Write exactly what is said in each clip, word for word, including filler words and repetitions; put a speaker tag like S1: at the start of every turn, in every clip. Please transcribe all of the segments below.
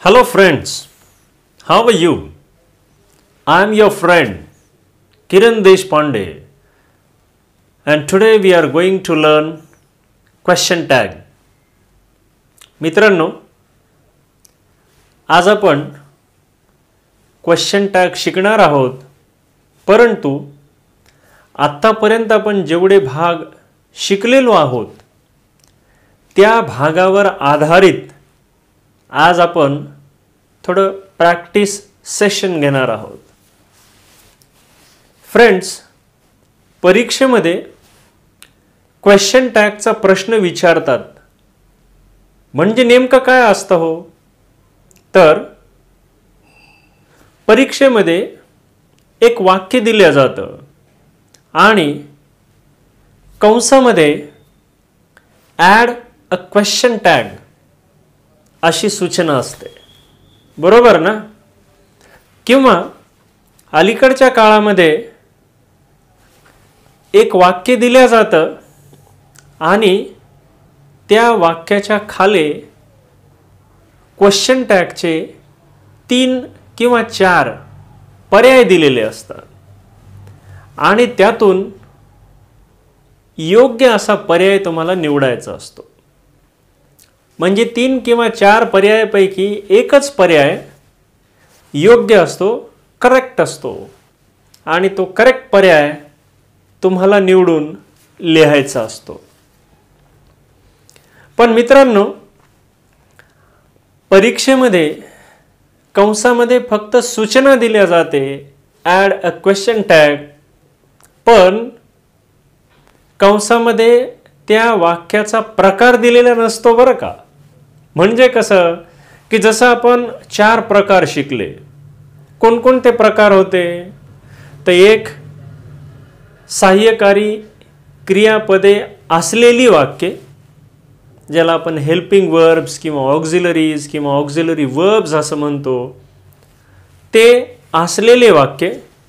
S1: Hello friends, how are you? I am your friend Kiran Deshpande and today we are going to learn question tag. मित्रांनो, आज आपण question tag शिकणार आहोत, परंतु आत्तापर्यंत आपण जेवढे भाग शिकलेलो आहोत त्या भागावर आधारित आज आपण थोडं प्रॅक्टिस सेशन घेणार आहोत. फ्रेंड्स, परीक्षेमध्ये क्वेश्चन टॅगचा प्रश्न विचारतात म्हणजे नेमकं काय असतं हो? तर परीक्षेमध्ये एक वाक्य दिलं जातं आणि कंसामध्ये ॲड अ क्वेश्चन टॅग अशी सूचना असते, बरोबर ना? किंवा अलीकडच्या काळामध्ये एक वाक्य दिलं जातं आणि त्या वाक्याच्या खाली क्वेश्चन टॅगचे तीन किंवा चार पर्याय दिलेले असतात आणि त्यातून योग्य असा पर्याय तुम्हाला निवडायचा असतो. म्हणजे तीन किंवा चार पर्यायापैकी एकच पर्याय योग्य असतो, करेक्ट असतो आणि तो करेक्ट पर्याय तुम्हाला निवडून लिहायचा असतो. पण मित्रांनो, परीक्षेमध्ये कंसामध्ये फक्त सूचना दिल्या जाते ॲड अ क्वेश्चन टॅग, पण कंसामध्ये त्या वाक्याचा प्रकार दिलेला नसतो बरं का. म्हणजे कसं की जसं आपण चार प्रकार शिकले, कोणकोणते प्रकार होते? तर एक सहाय्यकारी क्रियापदे असलेली वाक्ये, ज्याला आपण हेल्पिंग वर्ब्स किंवा ऑक्झिलरीज किंवा ऑक्झिलरी वर्ब्स असं म्हणतो, ते असलेले वाक्य.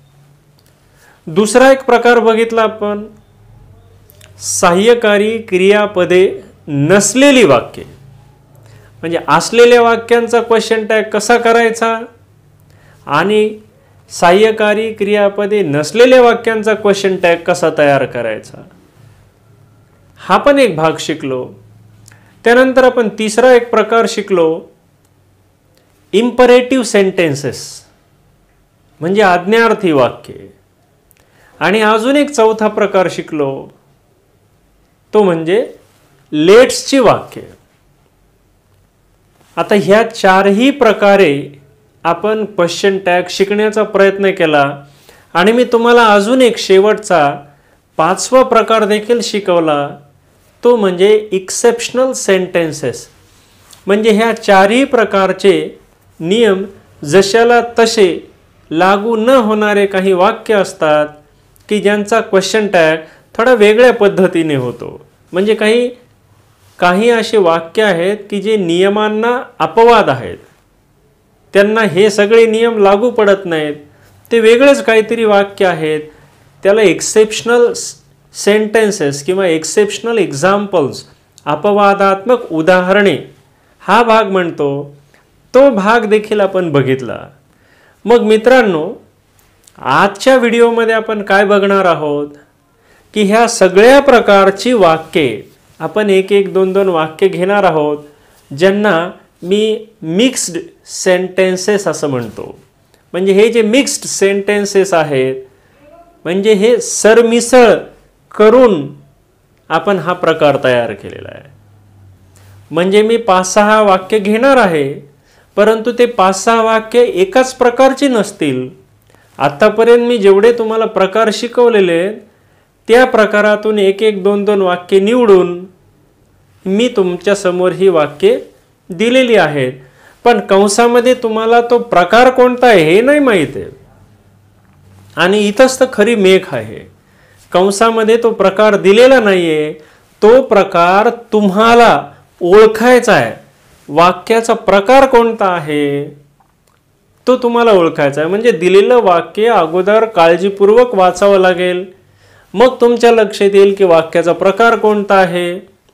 S1: दुसरा एक प्रकार बघितला आपण सहाय्यकारी क्रियापदे नसलेली वाक्ये. म्हणजे असलेल्या वाक्यांचा क्वेश्चन टॅग कसा करायचा आणि सहाय्यकारी क्रियापदे नसलेल्या वाक्यांचा क्वेश्चन टॅग कसा तयार करायचा, हा पण एक भाग शिकलो. त्यानंतर आपण तिसरा एक प्रकार शिकलो इम्परेटिव्ह सेंटेन्सेस, म्हणजे आज्ञार्थी वाक्ये. आणि अजून एक चौथा प्रकार शिकलो, तो म्हणजे लेट्सची वाक्ये. आता ह्या चारही प्रकारे आपण क्वेश्चन टॅग शिकण्याचा प्रयत्न केला आणि मी तुम्हाला अजून एक शेवटचा पाचवा प्रकार देखील शिकवला, तो म्हणजे एक्सेप्शनल सेंटेन्सेस. म्हणजे ह्या चारही प्रकारचे नियम जशाला तसे लागू न होणारे काही वाक्य असतात की ज्यांचा क्वेश्चन टॅग थोडा वेगळ्या पद्धतीने होतो. म्हणजे काही काही असे वाक्य आहेत की जे नियमांना अपवाद आहेत, त्यांना हे सगळे नियम लागू पडत नाहीत, ते वेगळेच काहीतरी वाक्य आहेत, त्याला एक्सेप्शनल सेंटेन्सेस किंवा एक्सेप्शनल एक्झाम्पल्स, अपवादात्मक उदाहरणे हा भाग म्हणतो. तो भाग देखील आपण बघितला. मग मित्रांनो, आजच्या व्हिडिओमध्ये आपण काय बघणार आहोत की ह्या सगळ्या प्रकारची वाक्ये आपण एक एक दोन दोन वाक्य घेणार आहोत, ज्यांना मी मिक्स्ड सेंटेन्सेस असं म्हणतो. म्हणजे हे जे मिक्स्ड सेंटेन्सेस आहेत, म्हणजे हे सरमिसळ करून आपण हा प्रकार तयार केलेला आहे. म्हणजे मी पाच सहा वाक्य घेणार आहे, परंतु ते पाच सहा वाक्य एकाच प्रकारची नसतील. आत्तापर्यंत मी जेवढे तुम्हाला प्रकार शिकवलेले त्या प्रकारातून एक एक दोन दोन वाक्य निवडून मी तुमच्या समोर ही वाक्ये दिलेली आहेत. पण कंसामध्ये तुम्हाला तो प्रकार कोणता आहे हे नाही माहीत आहे. आणि इथंच तर खरी मेख आहे. कंसामध्ये तो प्रकार दिलेला नाही आहे, तो प्रकार तुम्हाला ओळखायचा आहे. वाक्याचा प्रकार कोणता आहे तो तुम्हाला ओळखायचा आहे. म्हणजे दिलेलं वाक्य अगोदर काळजीपूर्वक वाचावं लागेल, मग तुमच्या लक्षात येईल की वाक्याचा प्रकार कोणता आहे.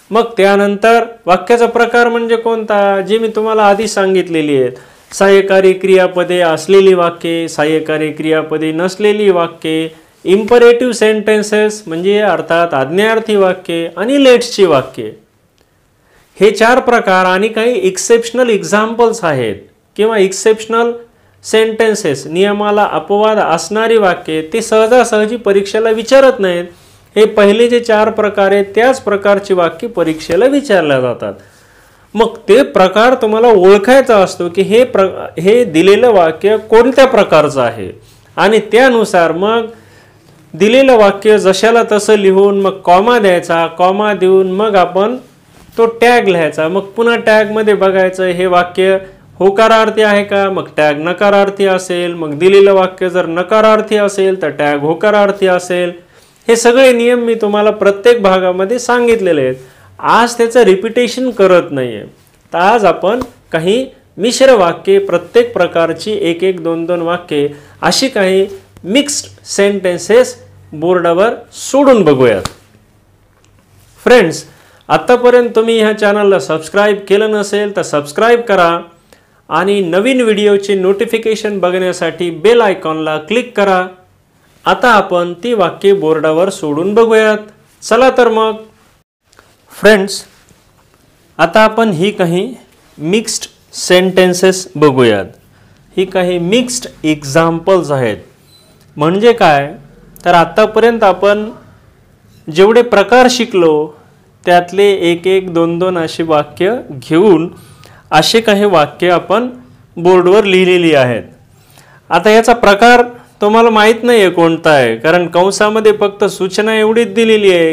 S1: मग त्यानंतर वाक्याचा प्रकार म्हणजे कोणता, जे मी तुम्हाला आधी सांगितलेली आहेत. सहाय्यकारी क्रियापदे असलेली वाक्ये, सहाय्यकारी क्रियापदे नसलेली वाक्ये, इम्परेटिव्ह सेंटेन्सेस म्हणजे अर्थात आज्ञार्थी वाक्ये आणि लेट्सची वाक्ये. हे चार प्रकार आणि काही एक्सेप्शनल एक्झाम्पल्स आहेत किंवा एक्सेप्शनल सेंटेन्सेस, नियमाला अपवाद असणारी वाक्ये, ते सहजासहजी परीक्षेला विचारत नाहीत. हे पहिले जे चार प्रकार आहेत त्याच प्रकारची वाक्य परीक्षेला विचारल्या जातात. मग ते प्रकार तुम्हाला ओळखायचा असतो की हे प्र हे दिलेलं वाक्य कोणत्या प्रकारचं आहे आणि त्यानुसार मग दिलेलं वाक्य जशाला तसं लिहून मग कॉमा द्यायचा, कॉमा देऊन मग आपण तो टॅग लिहायचा. मग पुन्हा टॅगमध्ये बघायचं हे वाक्य होकारार्थी आहे का, मग टॅग नकारार्थी असेल. मग दिलेलं वाक्य जर नकारार्थी असेल तर टॅग होकारार्थी असेल. हे सगळे नियम मी तुम्हाला प्रत्येक भागामध्ये सांगितलेले आहेत. आज त्याचं रिपिटेशन करत नाही आहे. तर आज आपण काही मिश्र वाक्ये, प्रत्येक प्रकारची एक एक दोन दोन वाक्ये, अशी काही मिक्स्ड सेंटेन्सेस बोर्डावर सोडून बघूयात. फ्रेंड्स, आत्तापर्यंत तुम्ही ह्या चॅनलला सबस्क्राईब केलं नसेल तर सबस्क्राईब करा आणि नवीन व्हिडिओचे नोटिफिकेशन बघण्यासाठी बेल आयकॉनला क्लिक करा. आता आपण ती वाक्ये बोर्डावर सोडून बघूयात. चला तर मग फ्रेंड्स, आता आपण ही काही मिक्स्ड सेंटेन्सेस बघूयात. ही काही मिक्स्ड एक्झाम्पल्स आहेत. म्हणजे काय तर आत्तापर्यंत आपण जेवढे प्रकार शिकलो त्यातले एक एक दोन दोन अशी वाक्य घेऊन असे काही वाक्य आपण बोर्डवर लिहिलेली आहेत. आता याचा प्रकार तुम्हाला माहीत नाही आहे कोणता आहे, कारण कंसामध्ये फक्त सूचना एवढीच दिलेली आहे.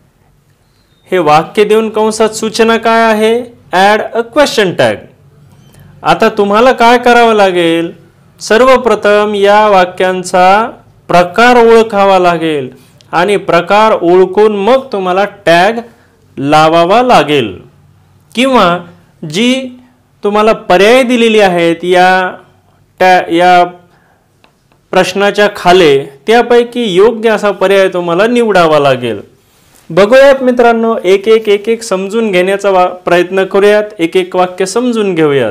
S1: हे वाक्य देऊन कंसात सूचना काय आहे, ॲड अ क्वेश्चन टॅग. आता तुम्हाला काय करावं लागेल, सर्वप्रथम या वाक्यांचा प्रकार ओळखावा लागेल आणि प्रकार ओळखून मग तुम्हाला टॅग लावावा लागेल. किंवा जी तुम्हाला पर्याय दिलेली आहेत या टॅ या प्रश्नाच्या खाली, त्यापैकी योग्य असा पर्याय तुम्हाला निवडावा लागेल. बघूयात मित्रांनो, एक एक एक एक समजून घेण्याचा प्रयत्न करूयात. एक एक वाक्य समजून घेऊयात.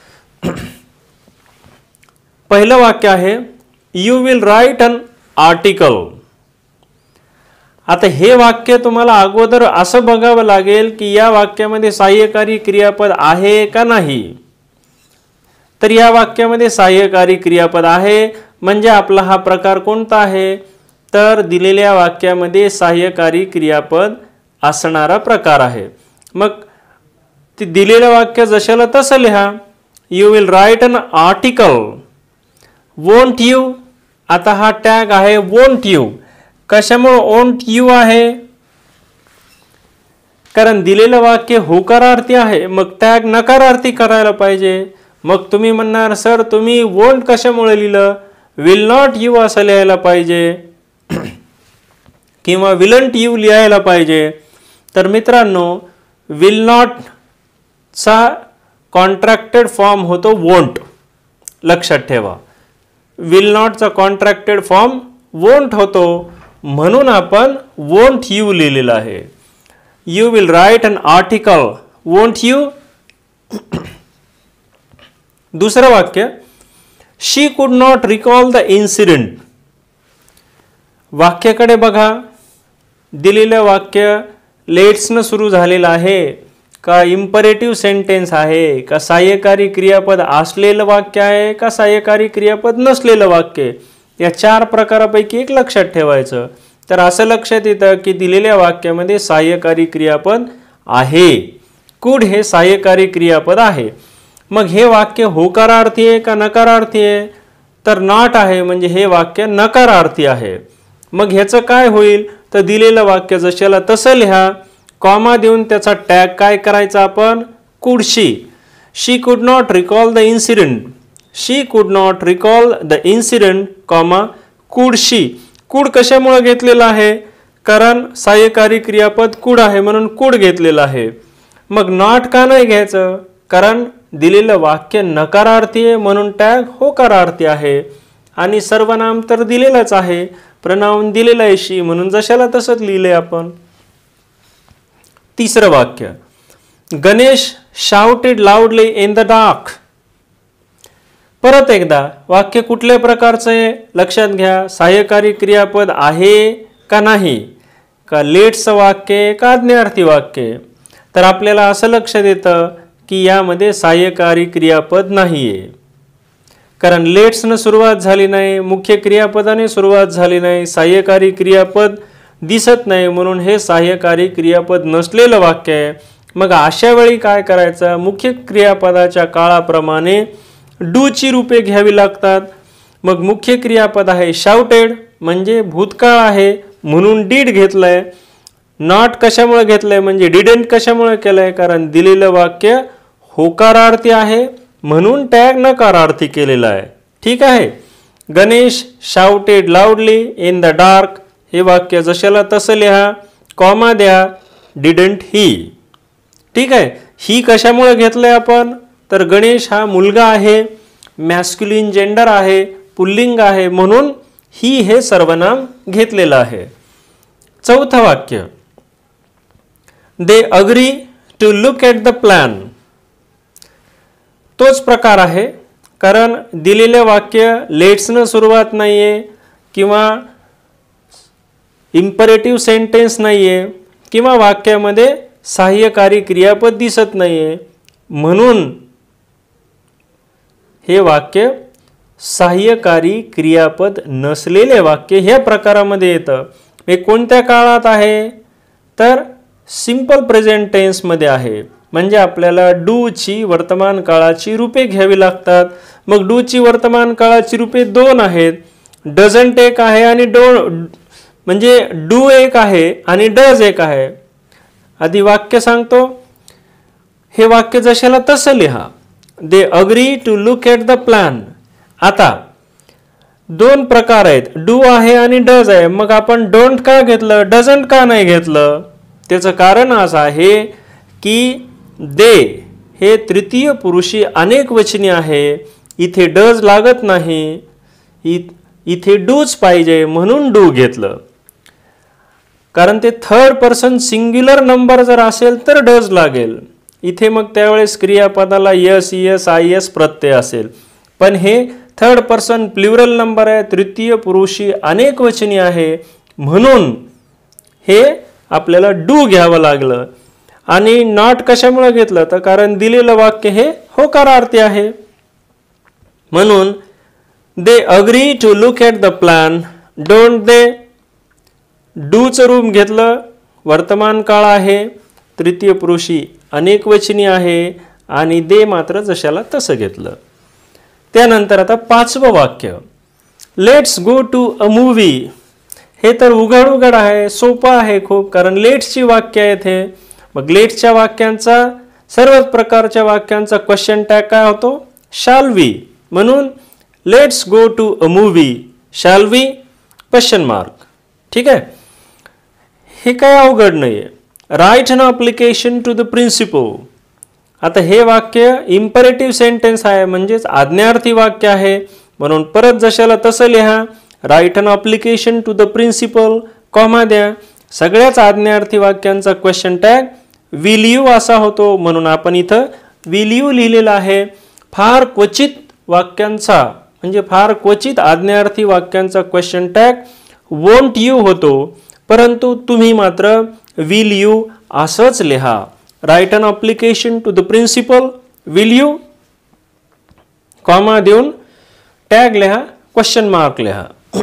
S1: पहिलं वाक्य आहे, you will write an article. आता हे वाक्य तुम्हाला अगोदर असं बघावं लागेल की या वाक्यामध्ये सहाय्यकारी क्रियापद आहे का नाही. तर या वाक्यामध्ये सहाय्यकारी क्रियापद आहे, म्हणजे आपला हा प्रकार कोणता आहे, तर दिलेल्या वाक्यामध्ये सहाय्यकारी क्रियापद असणारा प्रकार आहे. मग ते दिलेलं वाक्य जशाला तसं लिहा. You will write an article. Won't you, आता हा टॅग आहे वोंट यू. कशामुळे वोंट यू आहे, कारण दिलेलं वाक्य होकारार्थी आहे, मग टॅग नकारार्थी करायला पाहिजे. मग तुम्ही म्हणणार सर तुम्ही वोंट कशामुळे लिहिलं, विल नॉट यू असं लिहायला पाहिजे किंवा विलंट यू लिहायला पाहिजे. तर मित्रांनो, विल नॉट चा कॉन्ट्रॅक्टेड फॉर्म होतो वोंट, लक्षात ठेवा. विल नॉटचा कॉन्ट्रॅक्टेड फॉर्म वोंट होतो, म्हणून आपण वोंट यू लिहिलेलं आहे. You will write an article won't you. दुसरं वाक्य, she could not recall the incident. वाक्याकडे बघा. दिलेलं वाक्य लेट्सनं सुरू झालेलं आहे का, इम्परेटिव्ह सेंटेन्स आहे का, सहाय्यकारी क्रियापद असलेलं वाक्य आहे का, सहाय्यकारी क्रियापद नसलेलं वाक्य. या चार प्रकारापैकी एक लक्षात ठेवायचं. तर असं लक्षात येतं की दिलेल्या वाक्यामध्ये सहाय्यकारी क्रियापद आहे. कुड हे सहाय्यकारी क्रियापद आहे. मग हे वाक्य होकारार्थी आहे का नकारार्थी आहे, तर नॉट आहे, म्हणजे हे वाक्य नकारार्थी आहे. मग ह्याचं काय होईल, तर दिलेलं वाक्य जशाला तसं लिहा, कॉमा देऊन त्याचा टॅग काय करायचा आपण, कुड she. She could not recall the incident. She could not recall the incident comma could she. कुड कशामुळे घेतलेला आहे, कारण सहाय्यकारी क्रियापद कुड आहे म्हणून कुड घेतलेलं आहे. मग नॉट का नाही घ्यायचं, कारण दिलेलं वाक्य नकारार्थी आहे म्हणून टॅग होकारार्थी आहे. आणि सर्वनाम तर दिलेलंच आहे, प्रनाउन दिलेलं आहे शी, म्हणून जशाला तसंच लिहिलंय आपण. तिसरं वाक्य, Ganesh shouted loudly in the dark. परत एकदा वाक्य कुठल्या प्रकारचं आहे लक्षात घ्या. सहाय्यकारी क्रियापद आहे का नाही, का लेट्सचं वाक्य का आज्ञार्थी वाक्य. तर आपल्याला असं लक्षात येतं की यामध्ये सहाय्यकारी क्रियापद नाही आहे, कारण लेट्सनं सुरुवात झाली नाही, मुख्य क्रियापदाने सुरुवात झाली नाही, सहाय्यकारी क्रियापद दिसत नाही, म्हणून हे सहाय्यकारी क्रियापद नसलेलं वाक्य आहे. मग अशा वेळी काय करायचं, मुख्य क्रियापदाच्या काळाप्रमाणे डूची रूपे घ्यावी लागतात. मग मुख्य क्रियापद आहे शाउटेड म्हणजे भूतकाळ आहे म्हणून डीड घेतलंय. नॉट कशामुळे घेतलंय म्हणजे डिडंट कशामुळे केलंय, कारण दिलेलं वाक्य होकारार्थी आहे म्हणून टॅग नकारार्थी केलेला आहे. ठीक आहे. Ganesh shouted loudly in the dark हे वाक्य जशाला तसं लिहा, कॉमा द्या, डिडंट ही. ठीक आहे. ही कशामुळे घेतलंय आपण, तर गणेश हा मुलगा आहे, मॅस्क्युलिन जेंडर आहे, पुल्लिंग आहे, म्हणून ही हे सर्वनाम घेतलेलं आहे. चौथं वाक्य, they agree to look at the plan. तोच प्रकार आहे, कारण दिलेलं वाक्य लेट्सनं सुरुवात नाहीये किंवा इम्परेटिव्ह सेंटेन्स नाहीये किंवा वाक्यामध्ये सहाय्यकारी क्रियापद दिसत नाहीये, म्हणून हे वाक्य सहाय्यकारी क्रियापद नसलेले वाक्य ह्या प्रकारामध्ये येतं. हे कोणत्या काळात आहे, तर सिंपल प्रेझेंट टेन्स मध्ये आहे, म्हणजे आपल्याला डू ची वर्तमान काळाची रूपे घ्यावी लागतात. मग डू ची वर्तमान काळाची रूपे दोन आहेत, डझंट एक आहे आणि डो म्हणजे डू एक आहे आणि डज एक आहे. आधी वाक्य सांगतो, हे वाक्य जशाला तसं लिहा, they agree to look at the plan. आता दोन प्रकार आहेत, डू आहे आणि डज आहे. मग आपण डोंट का घेतलं, डझंट का नाही घेतलं, त्याचं कारण असं आहे की दे हे तृतीय पुरुषी अनेक वचनी आहे, इथे डज लागत नाही, इथे डूच पाहिजे म्हणून डू घेतलं. कारण ते थर्ड पर्सन सिंग्युलर नंबर जर असेल तर डज लागेल, इथे मग त्यावेळेस क्रियापदाला यस यस आय एस प्रत्यय असेल. पण हे थर्ड पर्सन प्लुरल नंबर आहे, तृतीय पुरुषी अनेक वचनी आहे, म्हणून हे आपल्याला डू घ्यावं लागलं. आणि नॉट कशामुळे घेतलं, तर कारण दिलेलं वाक्य हे होकारार्थी आहे, म्हणून they agree to look at the plan. Don't they, डूचं रूप घेतलं, वर्तमान काळ आहे, तृतीय पुरुषी अनेक वचनी आहे, आणि दे मात्र जशाला तसं घेतलं. त्यानंतर आता पाचवं वाक्य, let's go to a movie. हे तर उघड उघड आहे, सोपं आहे खूप, कारण लेट्सची वाक्य आहेत हे. मग लेट्सच्या वाक्यांचा, सर्व प्रकारच्या वाक्यांचा क्वेश्चन टॅग काय होतो, शॅल वी. म्हणून let's go to a movie, shall we question mark. ठीक आहे. हे काय अवघड नाहीये. Write an application to the principal. आता हे वाक्य इम्परेटिव्ह सेंटेन्स आहे, म्हणजेच आज्ञार्थी वाक्य आहे, म्हणून परत जशाला तसं लिहा, write an application to the principal, comma द्या. सगळ्याच आज्ञार्थी वाक्यांचा क्वेश्चन टॅग विल यू असा होतो, म्हणून आपण इथं विल यू लिहिलेला आहे. फार क्वचित वाक्यांचा म्हणजे फार क्वचित आज्ञार्थी वाक्यांचा क्वेश्चन टॅग वोंट यू होतो, परंतु तुम्ही मात्र विल यू असंच लिहा. Write an application to the principal, will you, comma देऊन टॅग लिहा, क्वेश्चन मार्क लिहा.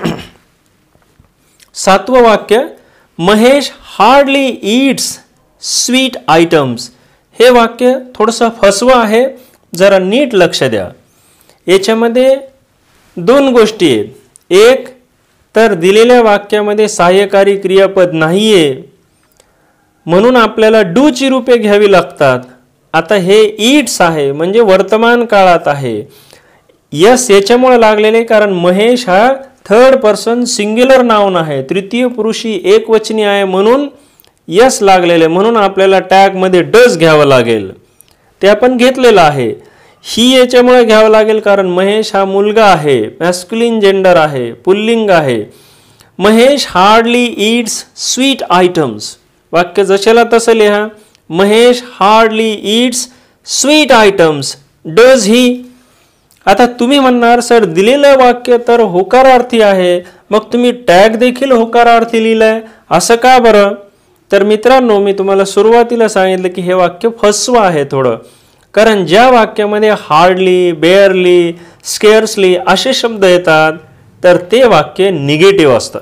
S1: सातवं वाक्य, Mahesh hardly eats sweet items. हे वाक्य थोडंसं फसवं आहे, जरा नीट लक्ष द्या. याच्यामध्ये दोन गोष्टी आहेत. एक तर दिलेल्या वाक्यामध्ये सहाय्यकारी क्रियापद नाहीये, म्हणून आपल्याला डू ची रूपे घ्यावी लागतात. आता हे ईट्स आहे म्हणजे वर्तमान काळात आहे. यस याच्यामुळे लागलेले, कारण महेश हा थर्ड पर्सन सिंग्युलर नाउन आहे, तृतीय पुरुषी एक वचनी आहे, म्हणून यस लागलेले, म्हणून आपल्याला टॅग मध्ये डज घ्यावं लागेल. ते आपण घेतलेलं आहे. ही याच्यामुळे घ्यावं लागेल कारण महेश हा मुलगा आहे, मॅस्क्युलिन जेंडर आहे, पुल्लिंग आहे. Mahesh hardly eats sweet items. वाक्य जशाला तसं लिहा, Mahesh hardly eats sweet items, does he? आता तुम्ही म्हणणार सर दिलेलं वाक्य तर होकारार्थी आहे, मग तुम्ही टॅग देखील होकारार्थी लिहिलंय असं का बरं? तर मित्रांनो, मी तुम्हाला सुरुवातीला सांगितलं की हे वाक्य फसवं आहे थोडं, कारण ज्या वाक्यामध्ये हार्डली, बेअरली, स्केअर्सली असे शब्द येतात तर ते वाक्य निगेटिव्ह असतात.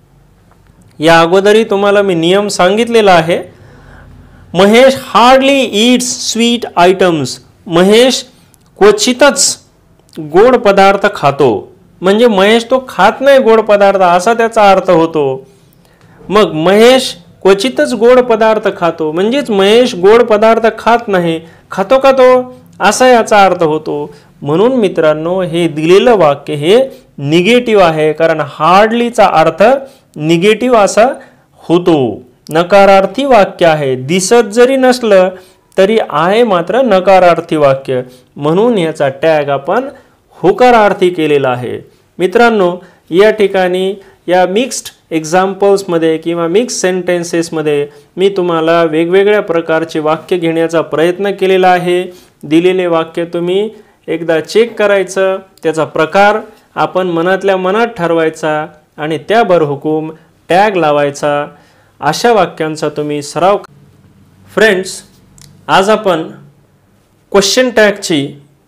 S1: या अगोदरही तुम्हाला मी नियम सांगितलेला आहे. Mahesh hardly eats sweet items, Mahesh क्वचितच गोड पदार्थ खातो, म्हणजे महेश तो खात नाही गोड पदार्थ असा त्याचा अर्थ होतो. मग महेश क्वचितच गोड पदार्थ खातो म्हणजेच महेश गोड पदार्थ खात नाही, खातो का तो असा याचा अर्थ होतो. म्हणून मित्रांनो, हे दिलेलं वाक्य हे निगेटिव्ह आहे, कारण हार्डलीचा अर्थ निगेटिव्ह असा होतो, नकारार्थी वाक्य आहे. दिसत जरी नसलं तरी आहे मात्र नकारार्थी वाक्य, म्हणून याचा टॅग आपण होकारार्थी केलेला आहे. मित्रांनो, या ठिकाणी या मिक्स्ड एक्झाम्पल्समध्ये किंवा मिक्स सेंटेन्सेसमध्ये मी तुम्हाला वेगवेगळ्या प्रकारचे वाक्य घेण्याचा प्रयत्न केलेला आहे. दिलेले वाक्य तुम्ही एकदा चेक करायचं, त्याचा प्रकार आपण मनातल्या मनात ठरवायचा आणि त्यावर हुकूम टॅग लावायचा. अशा वाक्यांचा तुम्ही सराव. फ्रेंड्स, आज आपण क्वेश्चन टॅगची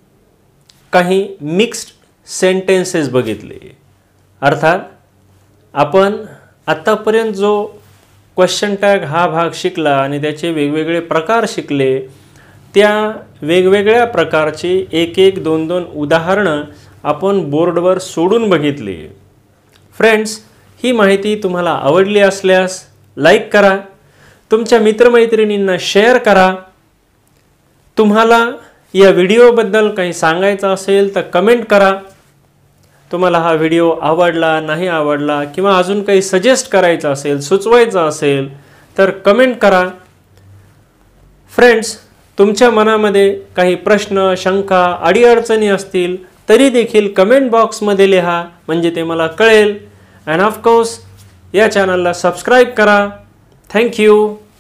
S1: काही मिक्स्ड सेंटेन्सेस बघितले. अर्थात आपण आत्तापर्यंत जो क्वेश्चन टॅग हा भाग शिकला आणि त्याचे वेगवेगळे प्रकार शिकले, त्या वेगवेगळ्या प्रकारची एक एक दोन दोन उदाहरणं आपण बोर्डवर सोडून बघितली. फ्रेंड्स, ही माहिती तुम्हाला आवडली असल्यास लाईक करा, तुमच्या मित्रमैत्रिणींना शेअर करा. तुम्हाला या व्हिडिओबद्दल काही सांगायचं असेल तर कमेंट करा. तुम्हाला हा व्हिडिओ आवडला, नाही आवडला किंवा अजून काही सजेस्ट करायचं असेल, सुचवायचं असेल तर कमेंट करा. फ्रेंड्स, तुमच्या मनामध्ये काही प्रश्न, शंका, अडीअडचणी असतील तरी देखील कमेंट बॉक्समध्ये लिहा, म्हणजे ते मला कळेल. अँड ऑफकोर्स या चॅनलला सबस्क्राईब करा. थँक्यू.